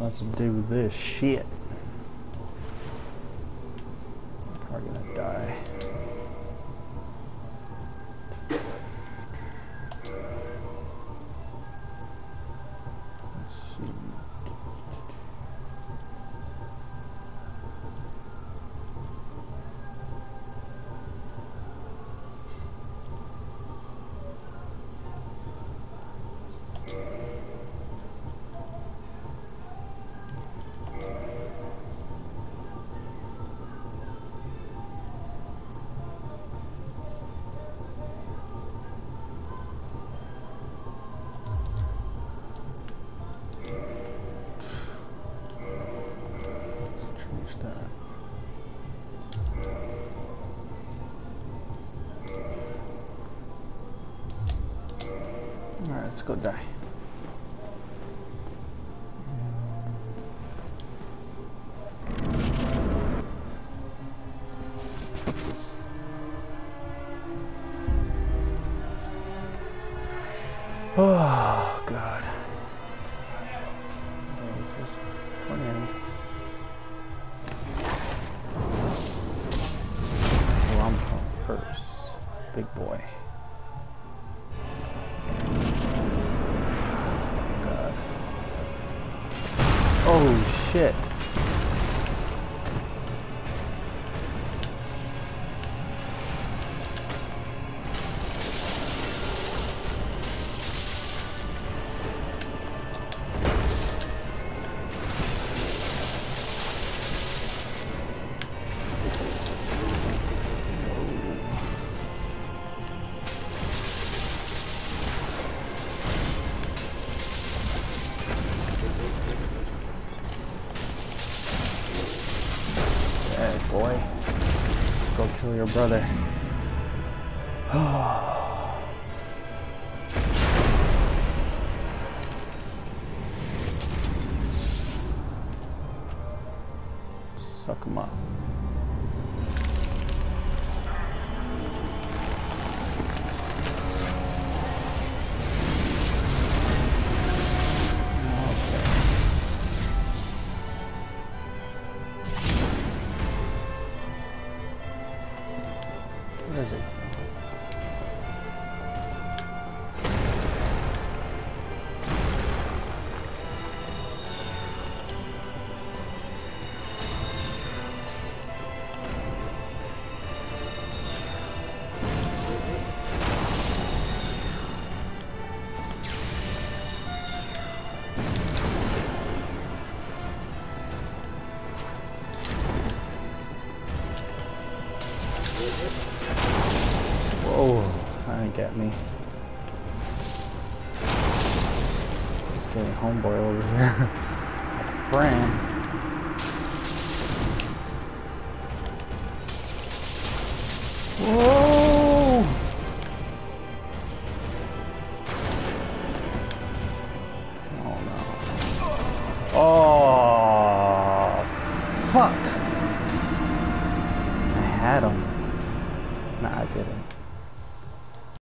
Let's do this shit. I'm probably gonna die. Let's see. Alright, let's go die. Oh, God. This was fun end. Well, I'm going first. Big boy. God. Oh, shit. Hey, boy. Go kill your brother. Suck him up. What is it? Whoa, that didn't get me. It's getting homeboy over here. Fran. Whoa! Oh no. Oh!